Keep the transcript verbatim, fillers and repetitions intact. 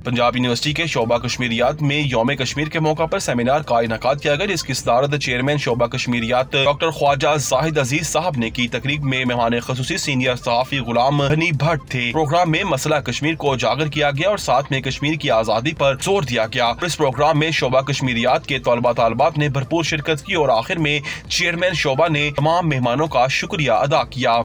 Punjab university के शोबा कश्मीरियात में यौम कश्मीर के मौका पर सेमिनार का इनेकाद किया गया, जिसकी सदारत चेयरमैन शोबा कश्मीरियात डॉक्टर ख्वाजा जाहिद अजीज साहब ने की। तकरीब में मेहमान खुसूसी सीनियर सहाफी गुलाम हनी भट्ट थे। प्रोग्राम में मसला कश्मीर को उजागर किया गया और साथ में कश्मीर की आजादी पर जोर दिया गया। इस प्रोग्राम में शोबा कश्मीरियात के तलबा तालिबात ने भरपूर शिरकत की और आखिर में चेयरमैन शोबा ने तमाम मेहमानों का शुक्रिया अदा किया।